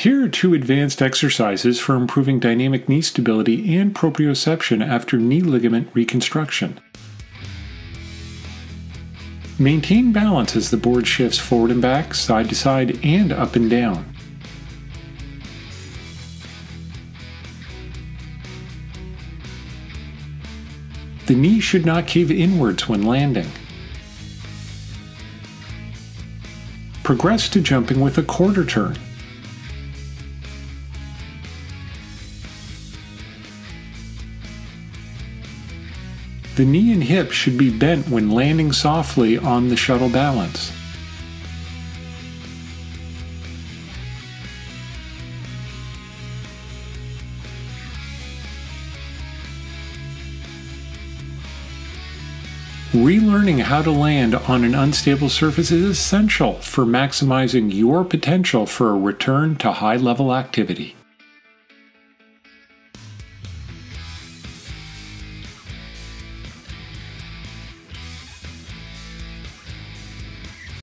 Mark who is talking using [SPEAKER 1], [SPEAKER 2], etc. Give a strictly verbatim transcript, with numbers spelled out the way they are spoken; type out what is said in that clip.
[SPEAKER 1] Here are two advanced exercises for improving dynamic knee stability and proprioception after knee ligament reconstruction. Maintain balance as the board shifts forward and back, side to side, and up and down. The knee should not cave inwards when landing. Progress to jumping with a quarter turn. The knee and hip should be bent when landing softly on the shuttle balance. Relearning how to land on an unstable surface is essential for maximizing your potential for a return to high-level activity.